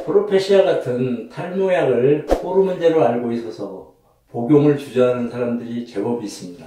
프로페시아 같은 탈모약을 호르몬제로 알고 있어서 복용을 주저하는 사람들이 제법 있습니다.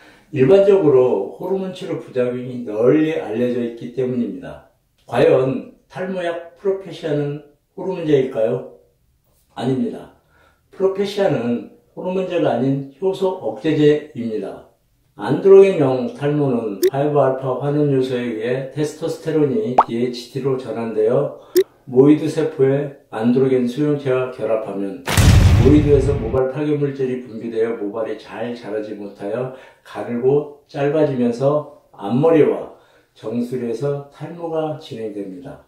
일반적으로 호르몬 치료 부작용이 널리 알려져 있기 때문입니다. 과연 탈모약 프로페시아는 호르몬제일까요? 아닙니다. 프로페시아는 호르몬제가 아닌 효소 억제제입니다. 안드로겐형 탈모는 5알파 환원 요소에 의해 테스토스테론이 DHT로 전환되어 모이드 세포에 안드로겐 수용체와 결합하면 모이드에서 모발 파괴물질이 분비되어 모발이 잘 자라지 못하여 가늘고 짧아지면서 앞머리와 정수리에서 탈모가 진행됩니다.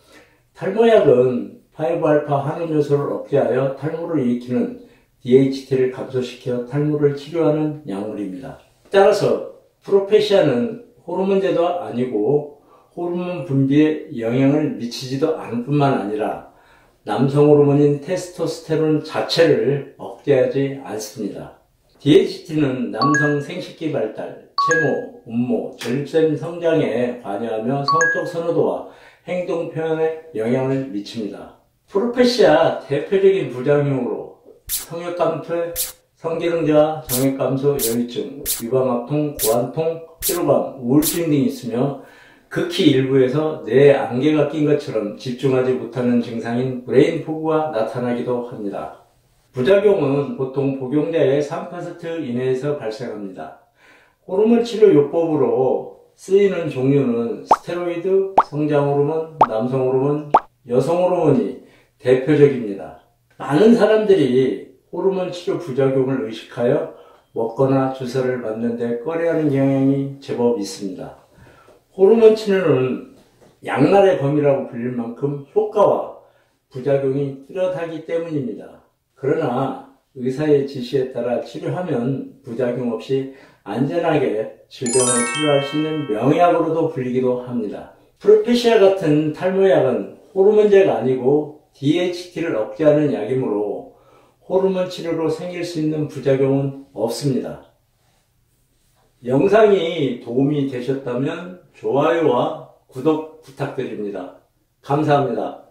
탈모약은 5알파 환원 요소를 억제하여 탈모를 일으키는 DHT를 감소시켜 탈모를 치료하는 약물입니다. 따라서 프로페시아는 호르몬제도 아니고 호르몬 분비에 영향을 미치지도 않을 뿐만 아니라 남성 호르몬인 테스토스테론 자체를 억제하지 않습니다. DHT는 남성 생식기 발달, 체모, 음모, 전립선 성장에 관여하며 성적 선호도와 행동 표현에 영향을 미칩니다. 프로페시아 대표적인 부작용으로 성욕 감퇴, 성기능 저하, 정액 감소, 여유증, 유방압통, 고환통, 피로감, 우울증 등이 있으며 극히 일부에서 뇌에 안개가 낀 것처럼 집중하지 못하는 증상인 브레인 포그가 나타나기도 합니다. 부작용은 보통 복용자의 3% 이내에서 발생합니다. 호르몬 치료 요법으로 쓰이는 종류는 스테로이드, 성장 호르몬, 남성 호르몬, 여성 호르몬이 대표적입니다. 많은 사람들이 호르몬 치료 부작용을 의식하여 먹거나 주사를 맞는데 꺼려하는 경향이 제법 있습니다. 호르몬 치료는 양날의 검이라고 불릴 만큼 효과와 부작용이 뚜렷하기 때문입니다. 그러나 의사의 지시에 따라 치료하면 부작용 없이 안전하게 질병을 치료할 수 있는 명약으로도 불리기도 합니다. 프로페시아 같은 탈모약은 호르몬제가 아니고 DHT를 억제하는 약이므로 호르몬 치료로 생길 수 있는 부작용은 없습니다. 영상이 도움이 되셨다면 좋아요와 구독 부탁드립니다. 감사합니다.